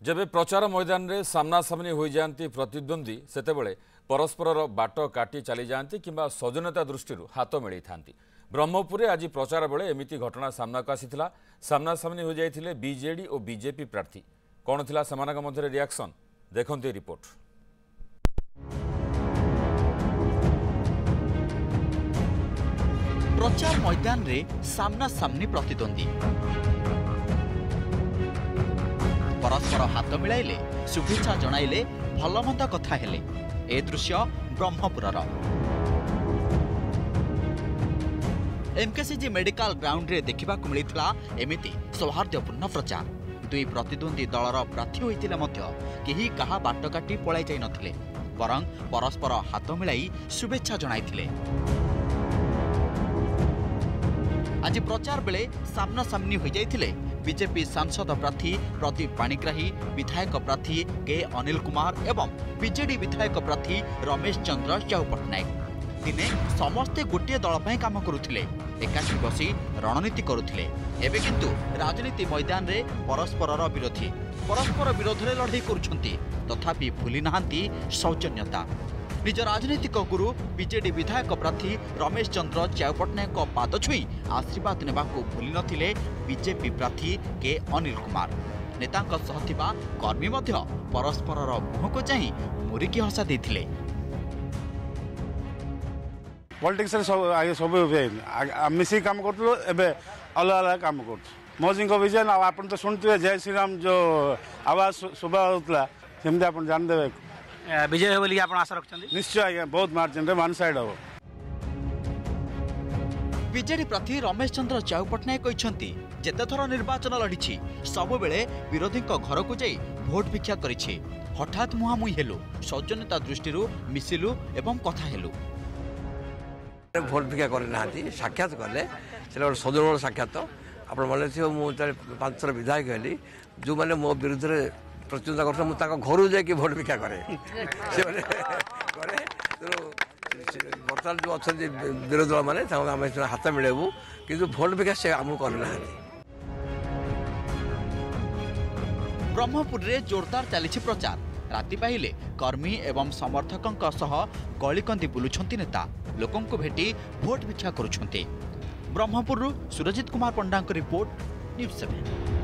जेबे प्रचार मैदान रे सामना सामनी हो जाती प्रतिद्वंदी सेतेबेले परस्पर बाट काटी चली जाती किंबा सौजन्यता दृष्टि हाथ मिलई थांती। ब्रह्मपुर में आज प्रचार बेले एमिती घटना सामना को आसीथिला। सामना सामनी हो जाइथिले बीजेडी और बीजेपी प्रार्थी। कौन थिला सेमानक मध्य रिएक्शन देखंते रिपोर्ट। प्रचार मैदान रे सामना सामनी प्रतिद्वंदी परस्पर हाथ मिलाइले शुभेच्छा जणाइले भलमंद कथा हेले। ए दृश्य ब्रह्मपुरर एमकेसीजी मेडिकल ग्राउंड रे देखा मिलता एमिति सौहार्दपूर्ण प्रचार। दुई प्रतिद्वंदी दलर प्रार्थी होइतिले मध्य केही कहा बाट काटी पळाई जाई नथिले, बरं परस्पर हाथ मिलाई शुभेच्छा जणाइथिले। आज प्रचार बेले सामना सामनी हो जाइथिले बीजेपी सांसद प्रार्थी प्रदीप पाणिग्राही, विधायक प्रार्थी के अनिल कुमार एवं बीजेडी विधायक प्रार्थी रमेश चंद्र चाउ पट्टनायक। दिने समस्ते गोटे दल पर काम करुथिले, एकाठी बसी रणनीति करुथिले। एबे किंतु राजनीति मैदान रे परस्परर विरोधी परस्पर विरोध रे लड़ाई करुछंती, तथापि भूली नाहांती सौजन्यता। निज राजनीतिक गुरु बीजेडी विधायक प्रार्थी रमेश चंद्र चाउ पट्टनायक पाद छुई आशीर्वाद नेबाकू भूली नथिले बीजेपी प्रार्थी के अनिल कुमार। नेतांक सह थिबा कर्मी मध्य परस्परर मुहको चाहि मुरिकी हसा देथिले। पॉलिटिक्स रे सब मिसी काम करथलो, एबे अलग अलग काम करछ। मोदी को विजन आपन तो सुनते जय श्री राम जो आवाज सुबह होतला सेमते आपन जान देबे विजय हो बोली आपण आशा रखछन्ती। निश्चय आज्ञा बहुत मार्जिन रे वन साइड हो। बीजेडी प्रार्थी रमेश चंद्र चाउ पट्टनायक कहछन्ती जेते थर निर्वाचन लढिछि सब बेले विरोधी घर को जाई भोट भिक्षा करिछि। हठात मुहामुही हेलु, सौजन्यता दृष्टिरु मिसिलु एवं कथा हेलु। भोट भिक्षा करे नांती साक्षात कले से सौजन्य साक्षात आपण माने थियो। मु 5 थर विधायक हेली जो माने मो विरुद्ध रे प्रचुरता कर घर जाकि भोट भिक्षा करे बर्तमान जो अच्छा विरोधी दल मैंने हाथ मिलेबू कि भोट भिक्षा से आम करना। ब्रह्मपुर रे जोरदार चली प्रचार। राति पाहिले कर्मी एवं समर्थकों सह गलिकंदी बुलुछंती नेता लोकों को भेटी भोट भिक्षा करुछंती। Brahmapur Surjit Kumar Panda report, news 7।